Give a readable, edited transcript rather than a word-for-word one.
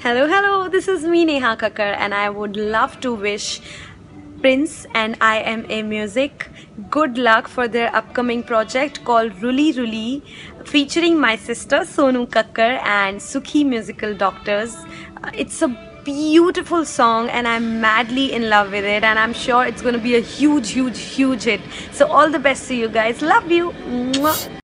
Hello, hello, this is me Neha Kakkar and I would love to wish Prince and IMA Music good luck for their upcoming project called Ruli Ruli, featuring my sister Sonu Kakkar and Sukhi Musical Doctors. It's a beautiful song and I'm madly in love with it, and I'm sure it's going to be a huge hit. So all the best to you guys. Love you. Mwah.